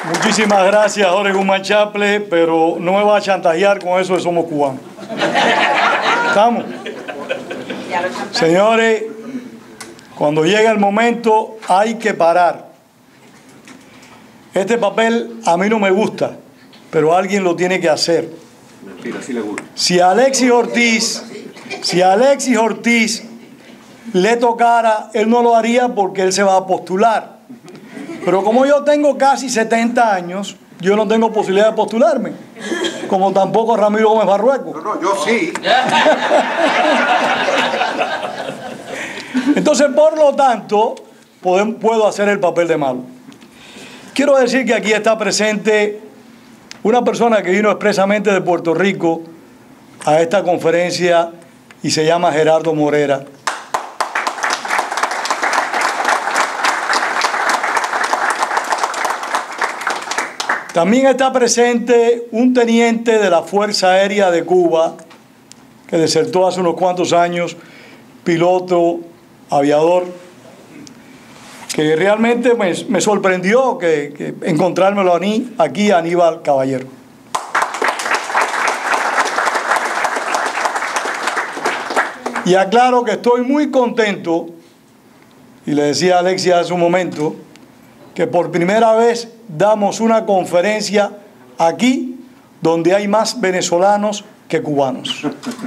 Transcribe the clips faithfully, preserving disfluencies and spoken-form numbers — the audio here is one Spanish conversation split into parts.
Muchísimas gracias, Jorge Guzmán Chaple, pero no me va a chantajear con eso de somos cubanos. ¿Estamos? Señores, cuando llega el momento hay que parar. Este papel a mí no me gusta, pero alguien lo tiene que hacer. Mentira, sí le gusta. Si a Alexis Ortiz, si a Alexis Ortiz le tocara, él no lo haría porque él se va a postular. Pero como yo tengo casi setenta años, yo no tengo posibilidad de postularme. Como tampoco Ramiro Gómez Barrueco. No, no, yo sí. Entonces, por lo tanto, puedo hacer el papel de malo. Quiero decir que aquí está presente una persona que vino expresamente de Puerto Rico a esta conferencia y se llama Gerardo Morera. También está presente un teniente de la Fuerza Aérea de Cuba que desertó hace unos cuantos años, piloto, aviador, que realmente me, me sorprendió que, que encontrármelo a mí, aquí, Aníbal Caballero. Y aclaro que estoy muy contento, y le decía a Alexia hace un momento, que por primera vez damos una conferencia aquí donde hay más venezolanos que cubanos.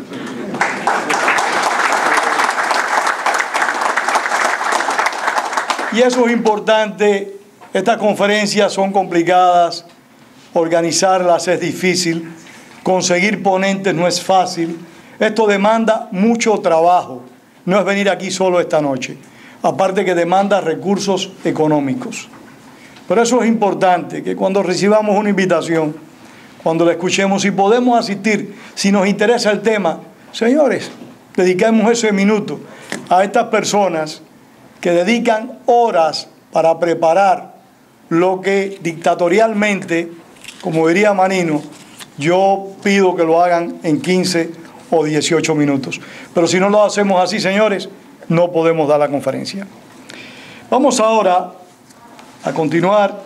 Y eso es importante. Estas conferencias son complicadas, organizarlas es difícil, conseguir ponentes no es fácil. Esto demanda mucho trabajo, no es venir aquí solo esta noche, aparte que demanda recursos económicos. Pero eso es importante, que cuando recibamos una invitación, cuando la escuchemos, si podemos asistir, si nos interesa el tema, señores, dediquemos ese minuto a estas personas que dedican horas para preparar lo que dictatorialmente, como diría Manino, yo pido que lo hagan en quince o dieciocho minutos. Pero si no lo hacemos así, señores, no podemos dar la conferencia. Vamos ahora a continuar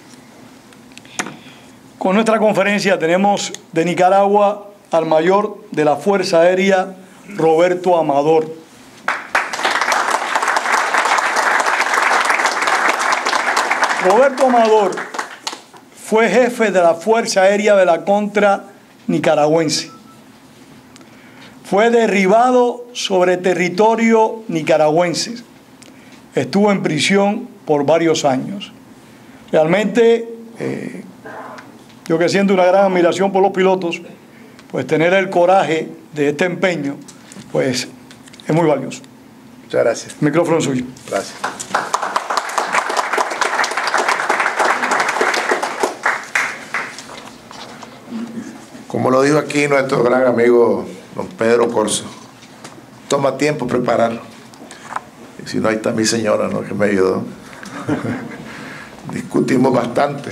con nuestra conferencia. Tenemos de Nicaragua al mayor de la Fuerza Aérea, Roberto Amador. Roberto Amador fue jefe de la Fuerza Aérea de la Contra Nicaragüense. Fue derribado sobre territorio nicaragüense. Estuvo en prisión por varios años. Realmente, eh, yo que siento una gran admiración por los pilotos, pues tener el coraje de este empeño, pues es muy valioso. Muchas gracias. El micrófono es suyo. Gracias. Como lo dijo aquí nuestro gran amigo don Pedro Corso, toma tiempo preparar. Y si no, ahí está mi señora, ¿no?, que me ayudó. Discutimos bastante.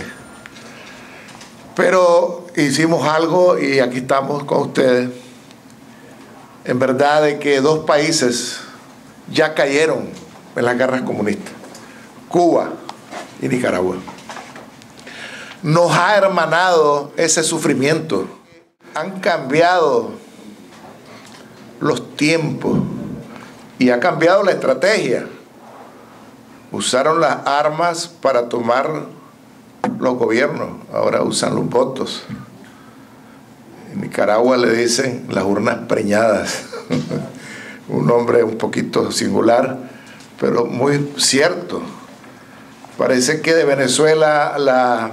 Pero hicimos algo y aquí estamos con ustedes. En verdad de que dos países ya cayeron en las guerras comunistas, Cuba y Nicaragua. Nos ha hermanado ese sufrimiento. Han cambiado los tiempos y ha cambiado la estrategia. Usaron las armas para tomar los gobiernos, ahora usan los votos. En Nicaragua le dicen las urnas preñadas. Un nombre un poquito singular, pero muy cierto. Parece que de Venezuela la,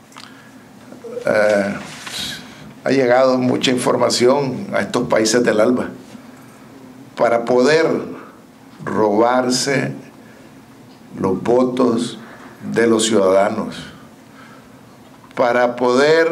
eh, ha llegado mucha información a estos países del ALBA para poder robarse los votos de los ciudadanos, para poder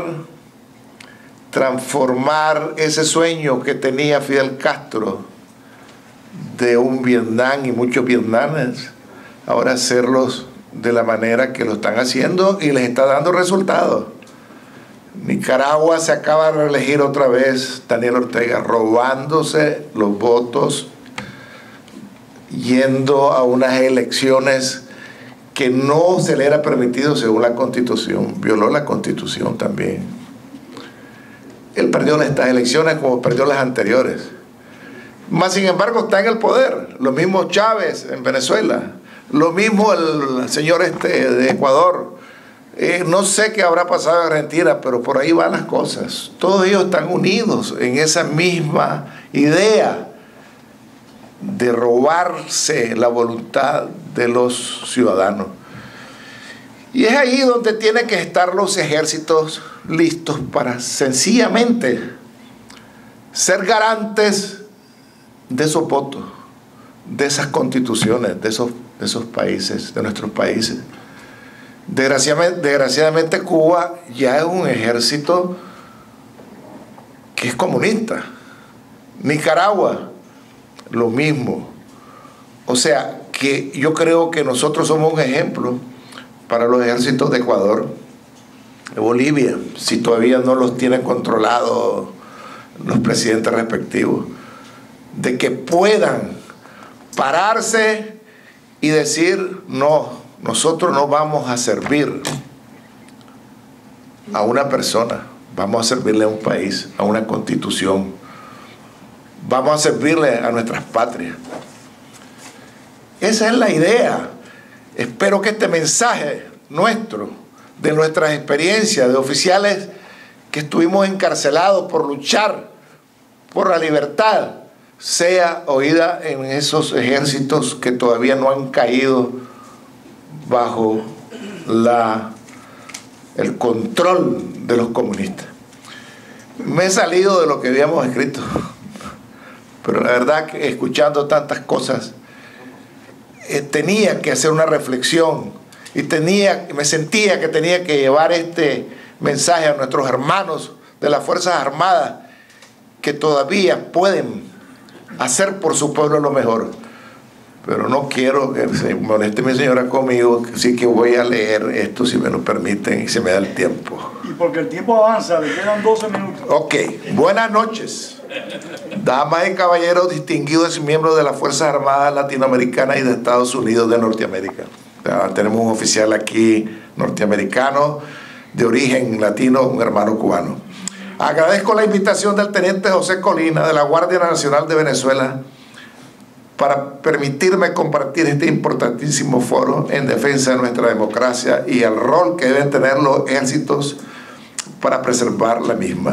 transformar ese sueño que tenía Fidel Castro de un Vietnam y muchos vietnamitas, ahora hacerlos de la manera que lo están haciendo y les está dando resultados. Nicaragua se acaba de reelegir otra vez Daniel Ortega, robándose los votos, yendo a unas elecciones que no se le era permitido según la Constitución, violó la Constitución también. Él perdió estas elecciones como perdió las anteriores. Más sin embargo está en el poder. Lo mismo Chávez en Venezuela, lo mismo el señor este de Ecuador. Eh, no sé qué habrá pasado en Argentina, pero por ahí van las cosas. Todos ellos están unidos en esa misma idea de robarse la voluntad de los ciudadanos. Y es ahí donde tienen que estar los ejércitos listos para sencillamente ser garantes de esos votos, de esas constituciones, de esos, de esos países, de nuestros países. Desgraciadamente, desgraciadamente Cuba ya es un ejército que es comunista. Nicaragua, lo mismo. O sea, que yo creo que nosotros somos un ejemplo para los ejércitos de Ecuador, de Bolivia, si todavía no los tienen controlados los presidentes respectivos, de que puedan pararse y decir, no, nosotros no vamos a servir a una persona, vamos a servirle a un país, a una constitución, vamos a servirle a nuestras patrias. Esa es la idea. Espero que este mensaje nuestro, de nuestras experiencias de oficiales que estuvimos encarcelados por luchar por la libertad, sea oída en esos ejércitos que todavía no han caído bajo la, el control de los comunistas. Me he salido de lo que habíamos escrito, pero la verdad que escuchando tantas cosas, eh, tenía que hacer una reflexión y tenía, me sentía que tenía que llevar este mensaje a nuestros hermanos de las Fuerzas Armadas que todavía pueden hacer por su pueblo lo mejor. Pero no quiero que se moleste mi señora conmigo, así que voy a leer esto si me lo permiten y se me da el tiempo. Y porque el tiempo avanza, le quedan doce minutos. Ok, buenas noches. Damas y caballeros distinguidos y miembros de las Fuerzas Armadas Latinoamericanas y de Estados Unidos de Norteamérica. Ya, tenemos un oficial aquí norteamericano de origen latino, un hermano cubano. Agradezco la invitación del teniente José Colina de la Guardia Nacional de Venezuela para permitirme compartir este importantísimo foro en defensa de nuestra democracia y el rol que deben tener los ejércitos para preservar la misma.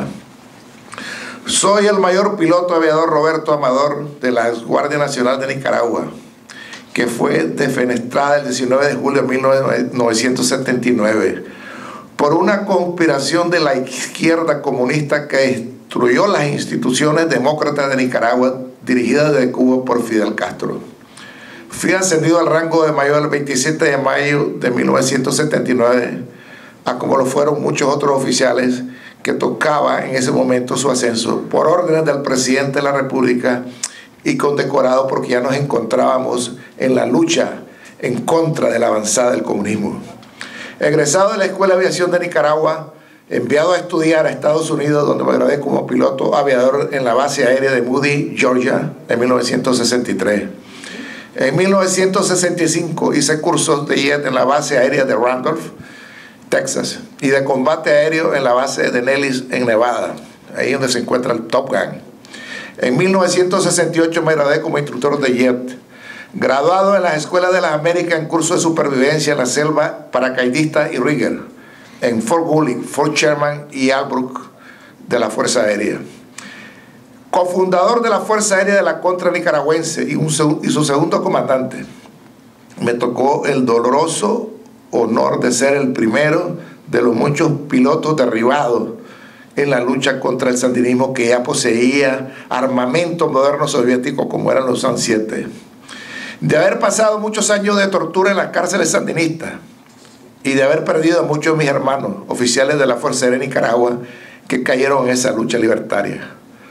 Soy el mayor piloto aviador Roberto Amador de la Guardia Nacional de Nicaragua, que fue defenestrada el diecinueve de julio de mil novecientos setenta y nueve por una conspiración de la izquierda comunista que destruyó las instituciones demócratas de Nicaragua dirigidas desde Cuba por Fidel Castro. Fui ascendido al rango de mayor el veintisiete de mayo de mil novecientos setenta y nueve, a como lo fueron muchos otros oficiales que tocaba en ese momento su ascenso por órdenes del presidente de la República y condecorado porque ya nos encontrábamos en la lucha en contra de la avanzada del comunismo. Egresado de la Escuela de Aviación de Nicaragua, enviado a estudiar a Estados Unidos, donde me gradué como piloto aviador en la base aérea de Moody, Georgia, en mil novecientos sesenta y tres. En mil novecientos sesenta y cinco hice cursos de jet en la base aérea de Randolph, Texas, y de combate aéreo en la base de Nellis, en Nevada, ahí donde se encuentra el Top Gun. En mil novecientos sesenta y ocho me gradué como instructor de jet, graduado en las Escuelas de las Américas en curso de supervivencia en la selva, paracaidista y rigger, en Fort Woolley, Fort Sherman y Albrook de la Fuerza Aérea. Cofundador de la Fuerza Aérea de la Contra Nicaragüense y, un, y su segundo comandante. Me tocó el doloroso honor de ser el primero de los muchos pilotos derribados en la lucha contra el sandinismo, que ya poseía armamento moderno soviético como eran los SAM siete. De haber pasado muchos años de tortura en las cárceles sandinistas y de haber perdido a muchos de mis hermanos, oficiales de la Fuerza Aérea de Nicaragua, que cayeron en esa lucha libertaria.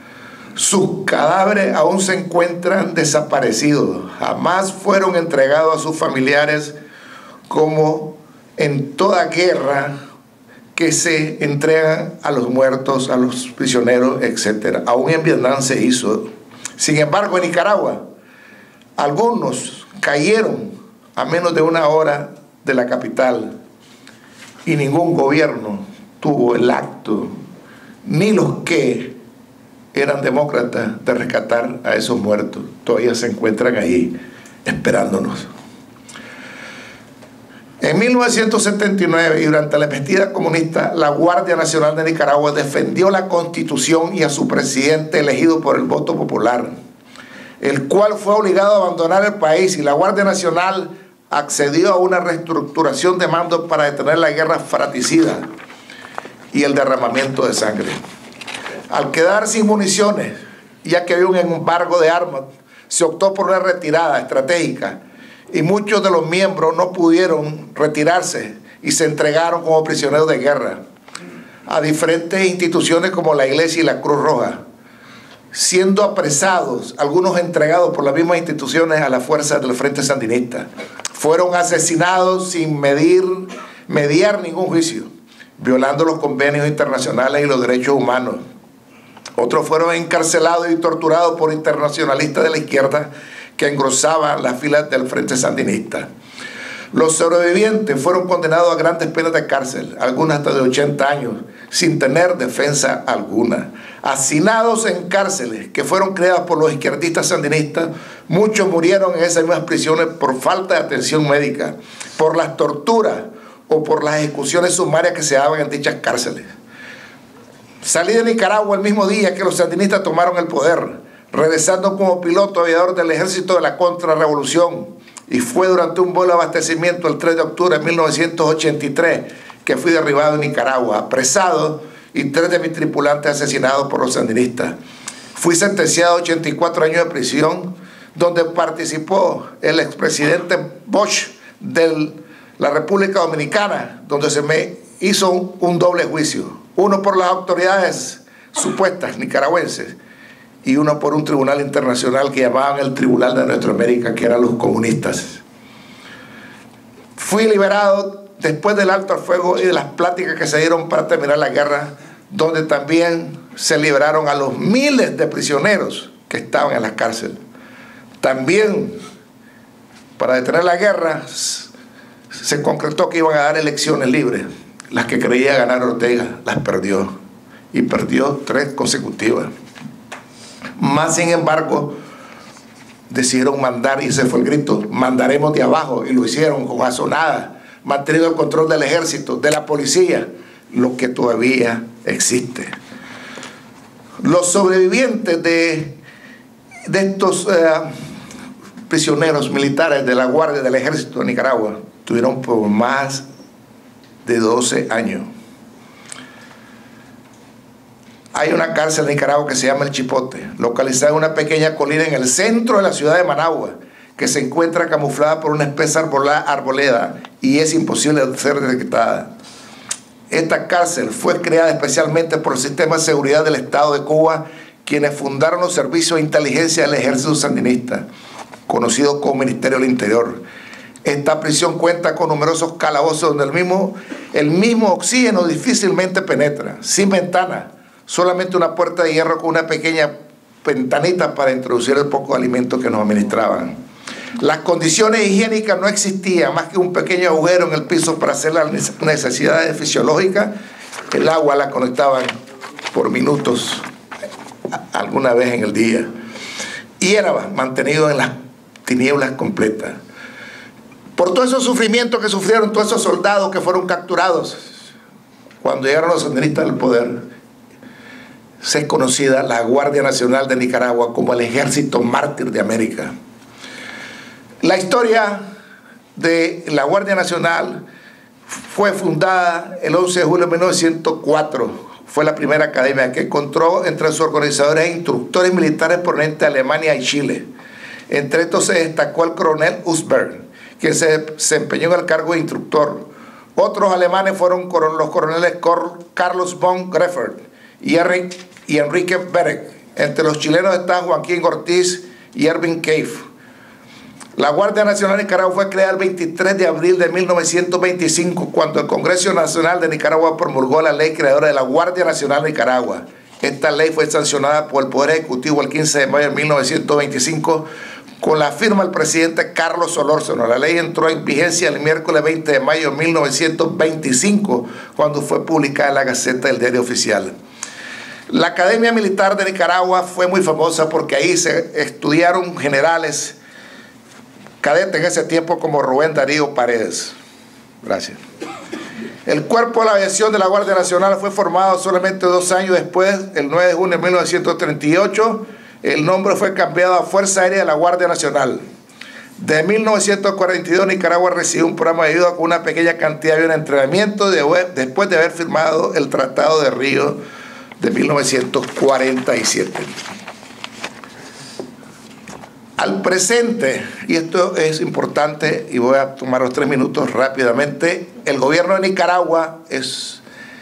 Sus cadáveres aún se encuentran desaparecidos, jamás fueron entregados a sus familiares, como en toda guerra que se entregan a los muertos, a los prisioneros, etcétera. Aún en Vietnam se hizo. Sin embargo, en Nicaragua, algunos cayeron a menos de una hora de la capital, y ningún gobierno tuvo el acto, ni los que eran demócratas, de rescatar a esos muertos. Todavía se encuentran ahí esperándonos. En mil novecientos setenta y nueve, y durante la embestida comunista, la Guardia Nacional de Nicaragua defendió la Constitución y a su presidente elegido por el voto popular, el cual fue obligado a abandonar el país, y la Guardia Nacional accedió a una reestructuración de mando para detener la guerra fratricida y el derramamiento de sangre. Al quedar sin municiones, ya que había un embargo de armas, se optó por una retirada estratégica, y muchos de los miembros no pudieron retirarse y se entregaron como prisioneros de guerra a diferentes instituciones como la Iglesia y la Cruz Roja, siendo apresados, algunos entregados por las mismas instituciones a las fuerzas del Frente Sandinista. Fueron asesinados sin medir, mediar ningún juicio, violando los convenios internacionales y los derechos humanos. Otros fueron encarcelados y torturados por internacionalistas de la izquierda que engrosaban las filas del Frente Sandinista. Los sobrevivientes fueron condenados a grandes penas de cárcel, algunas hasta de ochenta años, sin tener defensa alguna. Hacinados en cárceles que fueron creadas por los izquierdistas sandinistas, muchos murieron en esas mismas prisiones por falta de atención médica, por las torturas o por las ejecuciones sumarias que se daban en dichas cárceles. Salí de Nicaragua el mismo día que los sandinistas tomaron el poder, regresando como piloto aviador del ejército de la contrarrevolución, y fue durante un vuelo de abastecimiento el tres de octubre de mil novecientos ochenta y tres que fui derribado en Nicaragua, apresado, y tres de mis tripulantes asesinados por los sandinistas. Fui sentenciado a ochenta y cuatro años de prisión, donde participó el expresidente Bosch de la República Dominicana, donde se me hizo un, un doble juicio, uno por las autoridades supuestas nicaragüenses y uno por un tribunal internacional que llamaban el Tribunal de Nuestroamérica, que eran los comunistas. Fui liberado después del alto al fuego y de las pláticas que se dieron para terminar la guerra, donde también se liberaron a los miles de prisioneros que estaban en la cárcel. También, para detener la guerra, se concretó que iban a dar elecciones libres. Las que creía ganar Ortega las perdió, y perdió tres consecutivas. Más sin embargo, decidieron mandar, y ese fue el grito: mandaremos de abajo, y lo hicieron con asonada, manteniendo el control del ejército, de la policía, lo que todavía existe. Los sobrevivientes de, de estos eh, prisioneros militares de la Guardia del Ejército de Nicaragua tuvieron por más de doce años. Hay una cárcel en Nicaragua que se llama El Chipote, localizada en una pequeña colina en el centro de la ciudad de Managua, que se encuentra camuflada por una espesa arboleda y es imposible de ser detectada. Esta cárcel fue creada especialmente por el Sistema de Seguridad del Estado de Cuba, quienes fundaron los servicios de inteligencia del ejército sandinista, conocido como Ministerio del Interior. Esta prisión cuenta con numerosos calabozos donde el mismo, el mismo oxígeno difícilmente penetra, sin ventana, solamente una puerta de hierro con una pequeña ventanita para introducir el poco alimento que nos administraban. Las condiciones higiénicas no existían, más que un pequeño agujero en el piso para hacer las necesidades fisiológicas. El agua la conectaban por minutos, alguna vez en el día, y era mantenido en las tinieblas completas. Por todos esos sufrimientos que sufrieron todos esos soldados que fueron capturados cuando llegaron los sandinistas al poder, se es conocida la Guardia Nacional de Nicaragua como el Ejército Mártir de América. La historia de la Guardia Nacional fue fundada el once de julio de mil novecientos cuatro. Fue la primera academia que encontró entre sus organizadores e instructores militares provenientes de Alemania y Chile. Entre estos se destacó el coronel Usberg, quien se desempeñó en el cargo de instructor. Otros alemanes fueron los coroneles Carlos von Greffert y Enrique Berek. Entre los chilenos están Joaquín Ortiz y Erwin Keif. La Guardia Nacional de Nicaragua fue creada el veintitrés de abril de mil novecientos veinticinco, cuando el Congreso Nacional de Nicaragua promulgó la ley creadora de la Guardia Nacional de Nicaragua. Esta ley fue sancionada por el Poder Ejecutivo el quince de mayo de mil novecientos veinticinco con la firma del presidente Carlos Solórzano. La ley entró en vigencia el miércoles veinte de mayo de mil novecientos veinticinco, cuando fue publicada en la Gaceta del Diario Oficial. La Academia Militar de Nicaragua fue muy famosa porque ahí se estudiaron generales cadetes en ese tiempo como Rubén Darío Paredes. Gracias. El Cuerpo de la Aviación de la Guardia Nacional fue formado solamente dos años después, el nueve de junio de mil novecientos treinta y ocho. El nombre fue cambiado a Fuerza Aérea de la Guardia Nacional. De mil novecientos cuarenta y dos, Nicaragua recibió un programa de ayuda con una pequeña cantidad de aviones de entrenamiento de, después de haber firmado el Tratado de Río de mil novecientos cuarenta y siete. Al presente, y esto es importante y voy a tomar los tres minutos rápidamente, el gobierno de Nicaragua es,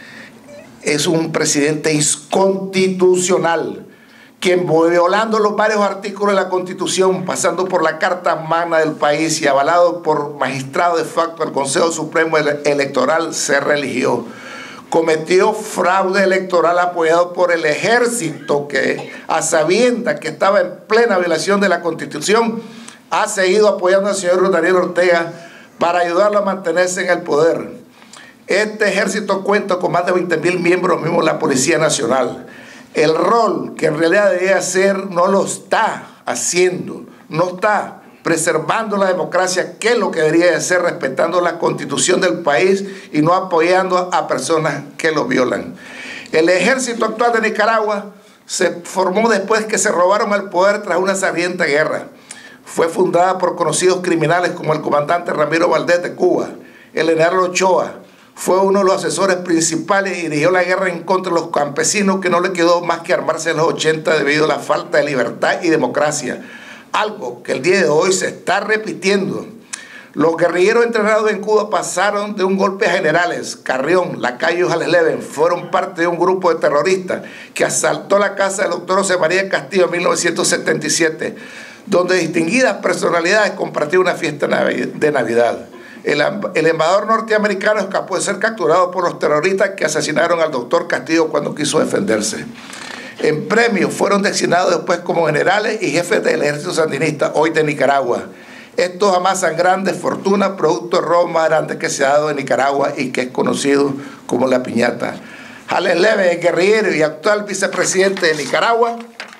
es un presidente inconstitucional, quien violando los varios artículos de la Constitución, pasando por la Carta Magna del país y avalado por magistrado de facto del Consejo Supremo Electoral, se religió. Cometió fraude electoral apoyado por el ejército que, a sabiendas que estaba en plena violación de la Constitución, ha seguido apoyando al señor Daniel Ortega para ayudarlo a mantenerse en el poder. Este ejército cuenta con más de veinte mil miembros, mismo la Policía Nacional. El rol que en realidad debería hacer no lo está haciendo, no está preservando la democracia, que es lo que debería hacer, respetando la Constitución del país y no apoyando a personas que lo violan. El ejército actual de Nicaragua se formó después que se robaron el poder tras una sangrienta guerra. Fue fundada por conocidos criminales como el comandante Ramiro Valdés de Cuba. El general Ochoa fue uno de los asesores principales y dirigió la guerra en contra de los campesinos, que no le quedó más que armarse en los ochenta debido a la falta de libertad y democracia. Algo que el día de hoy se está repitiendo. Los guerrilleros entrenados en Cuba pasaron de un golpe a generales. Carrión, Lacayo y Jales Leven fueron parte de un grupo de terroristas que asaltó la casa del doctor José María Castillo en mil novecientos setenta y siete, donde distinguidas personalidades compartieron una fiesta de Navidad. El, el embajador norteamericano escapó de ser capturado por los terroristas que asesinaron al doctor Castillo cuando quiso defenderse. En premio fueron designados después como generales y jefes del ejército sandinista, hoy de Nicaragua. Estos amasan grandes fortunas, producto de robo más grande que se ha dado en Nicaragua y que es conocido como la piñata. Jales Leven, guerrillero y actual vicepresidente de Nicaragua,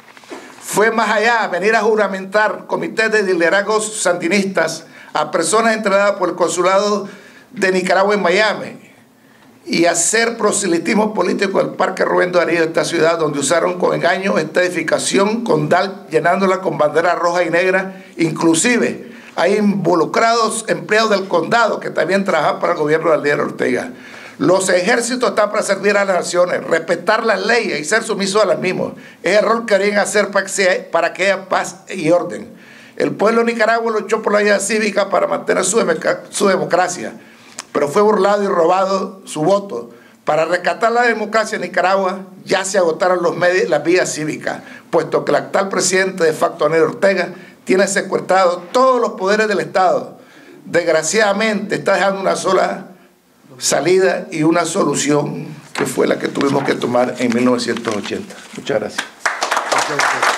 fue más allá a venir a juramentar comités de liderazgos sandinistas a personas entrenadas por el consulado de Nicaragua en Miami y hacer proselitismo político del Parque Rubén Darío de esta ciudad, donde usaron con engaño esta edificación condal, llenándola con bandera roja y negra. Inclusive hay involucrados empleados del condado que también trabajan para el gobierno de Daniel Ortega. Los ejércitos están para servir a las naciones, respetar las leyes y ser sumisos a las mismas. Es el rol que deberían hacer para que, sea, para que haya paz y orden. El pueblo de Nicaragua luchó por la vida cívica para mantener su, su democracia, pero fue burlado y robado su voto. Para rescatar la democracia en Nicaragua ya se agotaron los medios, las vías cívicas, puesto que el actual presidente de facto, Daniel Ortega, tiene secuestrados todos los poderes del Estado. Desgraciadamente está dejando una sola salida y una solución, que fue la que tuvimos que tomar en mil novecientos ochenta. Muchas gracias.